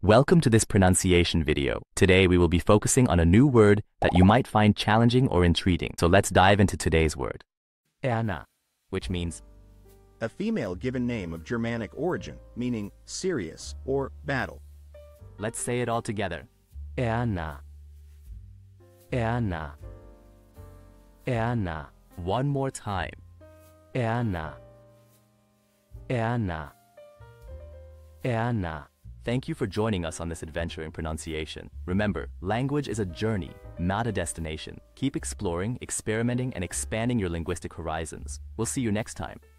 Welcome to this pronunciation video. Today we will be focusing on a new word that you might find challenging or intriguing. So let's dive into today's word. Erna, which means a female given name of Germanic origin, meaning serious or battle. Let's say it all together. Erna. Erna. Erna. One more time. Erna. Erna. Erna. Thank you for joining us on this adventure in pronunciation. Remember, language is a journey, not a destination. Keep exploring, experimenting, and expanding your linguistic horizons. We'll see you next time.